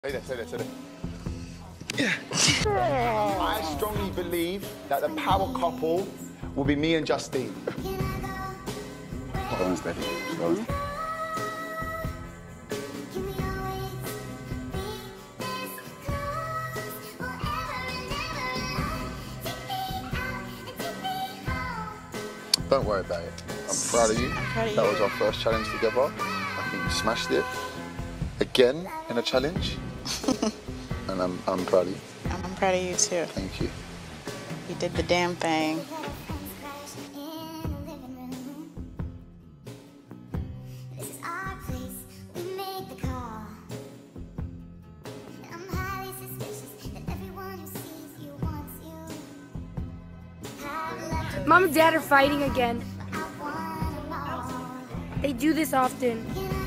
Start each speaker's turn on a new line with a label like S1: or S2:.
S1: Say that. Yeah. I strongly believe that the power couple will be me and Justine.
S2: Slow and steady. Slow and steady. Don't worry about it. I'm proud of you. That was our first challenge together. I think you smashed it. Again in a challenge. And I'm proud of you.
S3: I'm proud of you too.
S2: Thank you.
S3: You did the damn thing.
S4: Mom and Dad are fighting again. They do this often.